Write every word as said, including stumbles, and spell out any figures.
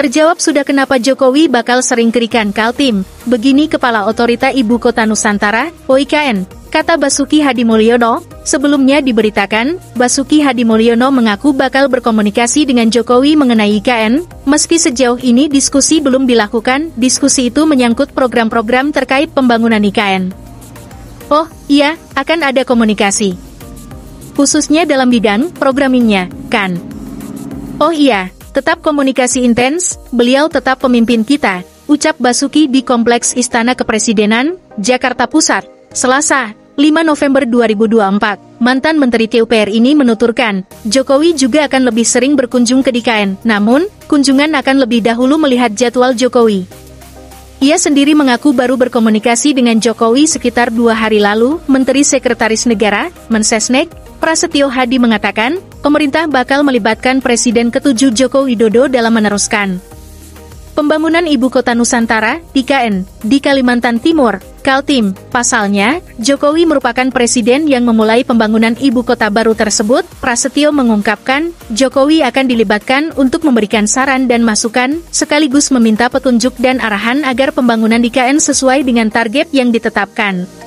Terjawab sudah kenapa Jokowi bakal sering kerikan Kaltim. Begini Kepala Otorita Ibu Kota Nusantara, O I K N, kata Basuki Hadimulyono. Sebelumnya diberitakan, Basuki Hadimulyono mengaku bakal berkomunikasi dengan Jokowi mengenai I K N, meski sejauh ini diskusi belum dilakukan. Diskusi itu menyangkut program-program terkait pembangunan I K N. Oh, iya, akan ada komunikasi. Khususnya dalam bidang programmingnya, kan? Oh iya. Tetap komunikasi intens, beliau tetap pemimpin kita, ucap Basuki di Kompleks Istana Kepresidenan, Jakarta Pusat, Selasa, lima November dua ribu dua puluh empat. Mantan Menteri P U P R ini menuturkan, Jokowi juga akan lebih sering berkunjung ke I K N, namun, kunjungan akan lebih dahulu melihat jadwal Jokowi. Ia sendiri mengaku baru berkomunikasi dengan Jokowi sekitar dua hari lalu. Menteri Sekretaris Negara, Mensesnek, Prasetyo Hadi mengatakan, pemerintah bakal melibatkan Presiden ketujuh Joko Widodo dalam meneruskan pembangunan Ibu Kota Nusantara, I K N, di Kalimantan Timur, Kaltim. Pasalnya, Jokowi merupakan presiden yang memulai pembangunan Ibu Kota baru tersebut. Prasetyo mengungkapkan, Jokowi akan dilibatkan untuk memberikan saran dan masukan, sekaligus meminta petunjuk dan arahan agar pembangunan I K N sesuai dengan target yang ditetapkan.